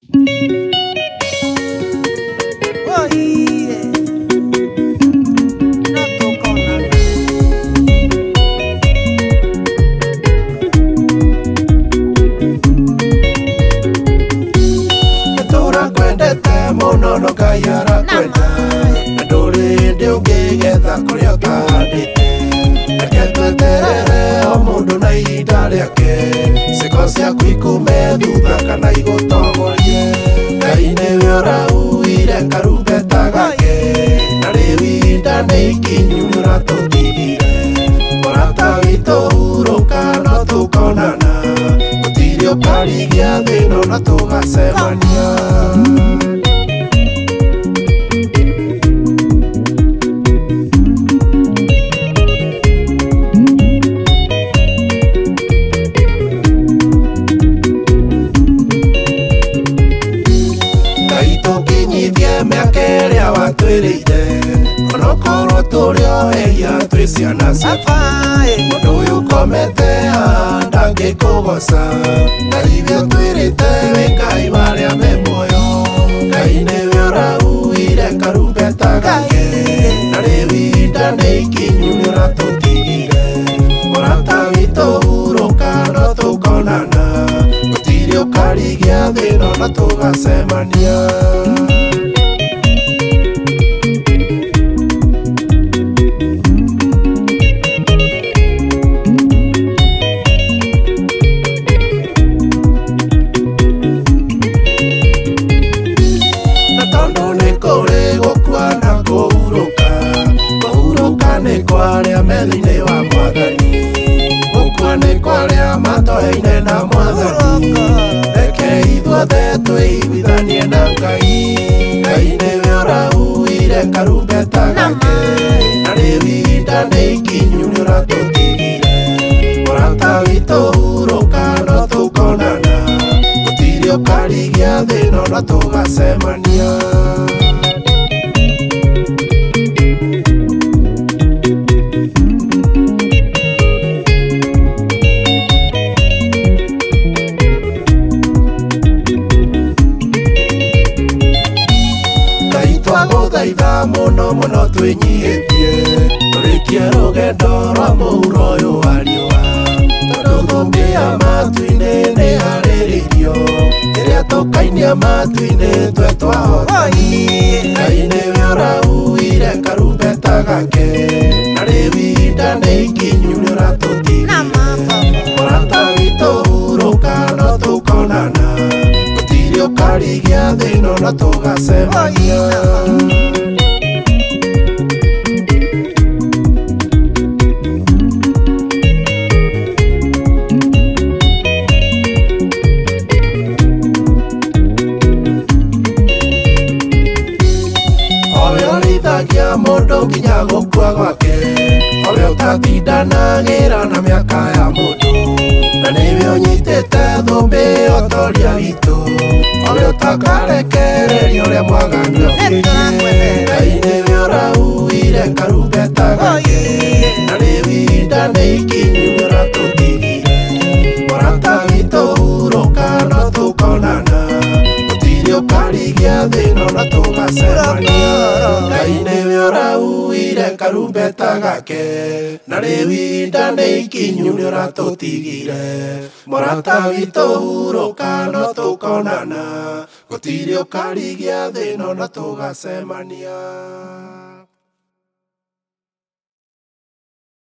Mono no kayara kwenda na nduri ndi ungigetha kuria ukahandite reke tweterere o mundu na ihinda riake ciko ciaku ikume thutha kana igutongorie Ngai niwe ũrauire karumbeta gake na rĩu ihinda nĩ ikinyu nĩũratũtigire mũrata witũ hurũka no tũkonana gũtirĩ ũkarigia thĩno na tũgacemania onokorwo tũrĩ ohehia twĩ ciana ciaku mũndũ ũyũ ũkomete haha ndangĩkũgoca Ngai ithuĩ ũtwĩrĩte wĩ Ngai marĩa me muoyo Ngai nĩwe ũrauire karumbeta gake na rĩu ihinda nĩ ikinyu nĩũratũtigire mũrata witũ hurũka no tũkonana gũtirĩ ũkarigia thĩno na tũgacemania Arĩa me thĩinĩ wa Mwathani gũkua nĩ kwa arĩa matoyaine na Mwathani reke ithuothe twĩiguithanie na Ngai Ngai nĩwe ũrauire karumbeta gake na rĩu ihinda nĩ ikinyu nĩũratũtigire mũrata witũ hurũka no tũkonana gũtirĩ ũkarigia thĩno na tũgacemania twagũthaitha mũno mũno twĩnyihĩtie tũrĩkie rũgendo rwa mũhuro ũyũ wa riũa tondũ thũmbĩ ya matu-inĩ nĩ harĩrĩirio ĩrĩa tũkainia matu-inĩ twe twahotani Ngai nĩwe ũrauire karumbeta gake na rĩu ihinda nĩ ikinyu nĩũratũtigire mũrata witũ hurũka no tũkonana gũtirĩ ũkarigia thĩno na tũgacemania mũndũ nginya gũkua gwake owe ũtatindanagĩra na mĩaka ya mũndũ na nĩwe ũnyitĩte thũmbĩ ũtoria witũ owe ũtakarekereria ũrĩa mwaganu abuĩrie Ngai nĩwe ũrauire karumbeta gake na rĩu ihinda nĩ ikinyu nĩũratũtigire mũrata witũ hurũka no tũkonana gũtirĩ ũkarigia thĩno na tũgacemania Ngai nĩwe ũrauire karumbeta gake na rĩu ihinda nĩ ikinyu nĩũratũtigire mũrata witũ hurũka no tũkonana gũtirĩ ũkarigia thĩno na tũgacemania